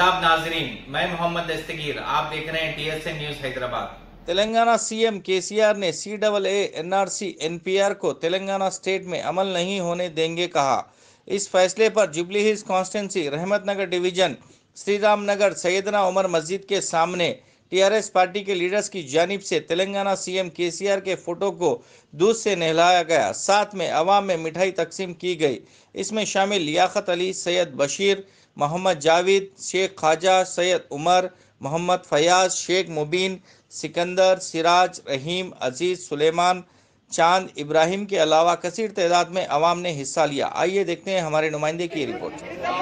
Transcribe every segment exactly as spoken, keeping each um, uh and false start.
आदाब नाजरीन, मैं मोहम्मद दस्तगीर, आप देख रहे हैं TSN news Hyderabad. Telangana CM KCR ने C double A NRC NPR को तेलंगाना स्टेट में अमल नहीं होने देंगे कहा। इस फैसले पर जुबली हिल्स कॉन्स्टिट्यूंसी रहमतनगर डिवीजन श्री राम नगर सैयदना उमर मस्जिद के सामने टीआरएस पार्टी के लीडर्स की जानिब से तेलंगाना सीएम केसीआर के फोटो को दूध से नहलाया गया। साथ में अवाम में मिठाई तकसीम की गई। इसमें शामिल लियाकत अली, सैयद बशीर, मोहम्मद जावेद, शेख ख्वाजा, सैयद उमर, मोहम्मद फयाज, शेख मुबीन, सिकंदर, सिराज, रहीम, अजीज, सुलेमान, चांद, इब्राहिम के अलावा कसीर तादाद में अवाम ने हिस्सा लिया। आइए देखते हैं हमारे नुमाइंदे की रिपोर्ट।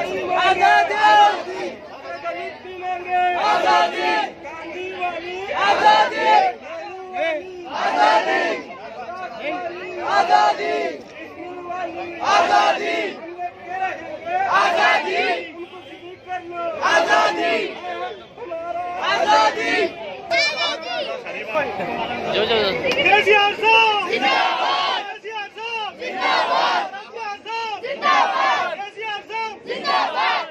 जो जो केसीआर साहब जिंदाबाद, केसीआर साहब जिंदाबाद, जिंदाबाद, केसीआर साहब जिंदाबाद।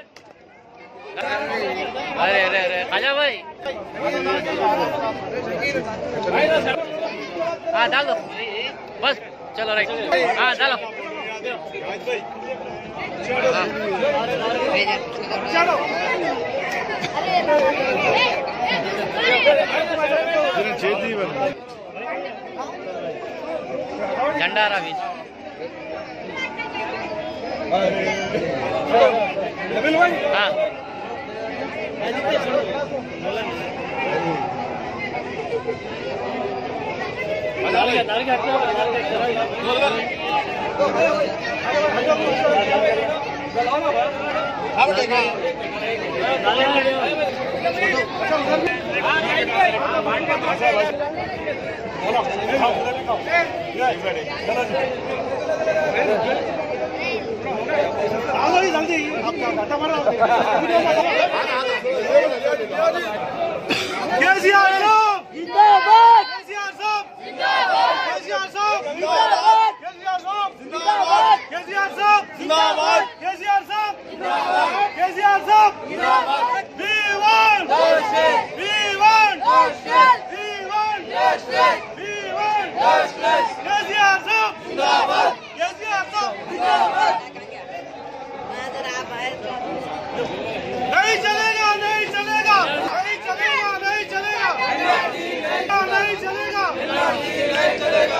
अरे अरे अरे खाजा भाई, हाँ डालो बस, चलो राइट, हाँ डालो झंडारा बीच हाँ जल्दी केसीआर साहब जिंदाबाद, केसीआर साहब जिंदाबाद, केसीआर साहब जिंदाबाद, केसीआर साहब जिंदाबाद, केसीआर साहब जिंदाबाद, केसीआर साहब जिंदाबाद, केसीआर साहब जिंदाबाद। We want justice, we want justice, we want justice, we want justice. KCR साहब जिंदाबाद, केसीआर साहब जिंदाबाद। नहीं चलेगा, नहीं चलेगा, नहीं चलेगा, नहीं चलेगा, नहीं चलेगा, नहीं चलेगा।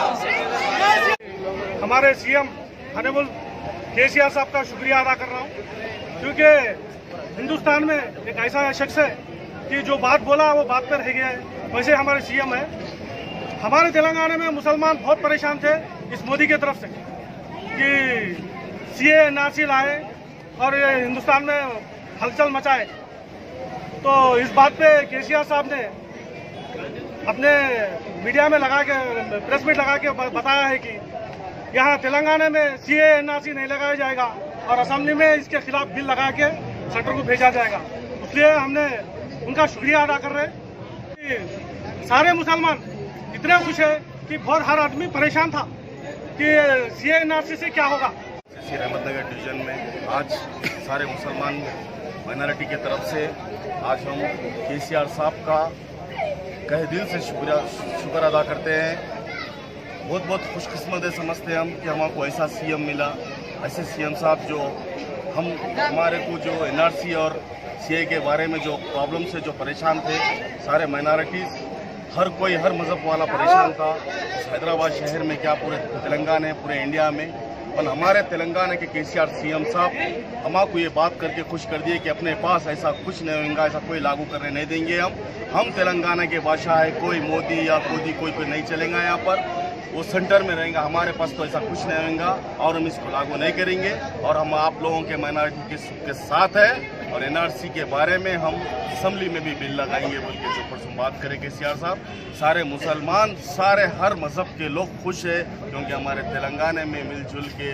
हमारे सीएम हनेबुल केसीआर साहब का शुक्रिया अदा कर रहा हूँ, क्योंकि हिंदुस्तान में एक ऐसा शख्स है कि जो बात बोला वो बात पर रह गया है। वैसे हमारे सीएम है। हमारे तेलंगाना में मुसलमान बहुत परेशान थे इस मोदी की तरफ से कि सीए एनआरसी लाए और ये हिंदुस्तान में हलचल मचाए। तो इस बात पे केसीआर साहब ने अपने मीडिया में लगा के, प्रेस मीट लगा के बताया है कि यहाँ तेलंगाना में सीए एनआरसी नहीं लगाया जाएगा और असेंबली में इसके खिलाफ बिल लगा के सेंटर को भेजा जाएगा। इसलिए हमने उनका शुक्रिया अदा कर रहे हैं कि सारे मुसलमान इतने खुश है कि बहुत हर आदमी परेशान था कि सीए एनआरसी से क्या होगा। रहमतनगर डिवीजन में आज सारे मुसलमान माइनॉरिटी की तरफ से आज हम केसीआर साहब का कहे दिल से शुक्रिया शुक्र अदा करते हैं। बहुत बहुत खुशकिस्मत है समझते हैं हम कि हमको ऐसा सीएम मिला, ऐसे सीएम साहब जो हम हमारे को जो एनआरसी और सीए के बारे में जो प्रॉब्लम से जो परेशान थे, सारे माइनॉरिटीज़ हर कोई हर मज़हब वाला परेशान था। हैदराबाद शहर में क्या पूरे तेलंगाना पूरे इंडिया में, और हमारे तेलंगाना के केसीआर सीएम साहब हमको ये बात करके खुश कर दिए कि अपने पास ऐसा कुछ नहीं होगा, ऐसा कोई लागू करने नहीं देंगे। हम हम तेलंगाना के बादशाह है, कोई मोदी या कोई कोई कोई नहीं चलेगा यहाँ पर, वो सेंटर में रहेगा। हमारे पास तो ऐसा कुछ नहीं होगा और हम इसको लागू नहीं करेंगे और हम आप लोगों के माइनॉरिटी के, के साथ है। और एनआरसी के बारे में हम असम्बली में भी बिल लगाएंगे बोल के जो परसों बात करें केसीआर साहब। सारे मुसलमान, सारे हर मजहब के लोग खुश है क्योंकि हमारे तेलंगाना में मिलजुल के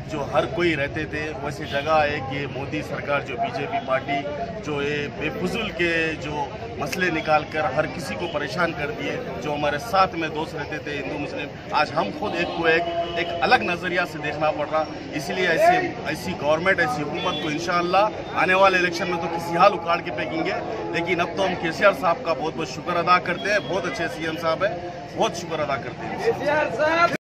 जो हर कोई रहते थे, वैसे जगह है कि मोदी सरकार जो बीजेपी पार्टी जो ये बेफुजुल के जो मसले निकाल कर हर किसी को परेशान कर दिए, जो हमारे साथ में दोस्त रहते थे हिंदू मुस्लिम, आज हम खुद एक को एक एक अलग नज़रिया से देखना पड़ रहा। इसलिए ऐसे ऐसी गवर्नमेंट ऐसी हुकूमत को इंशाअल्लाह आने वाले इलेक्शन में तो किसी हाल उखाड़ के फेंकेंगे, लेकिन अब तो हम केसीआर साहब का बहुत बहुत शुक्र अदा करते हैं। बहुत अच्छे सीएम साहब है, बहुत शुक्र अदा करते हैं।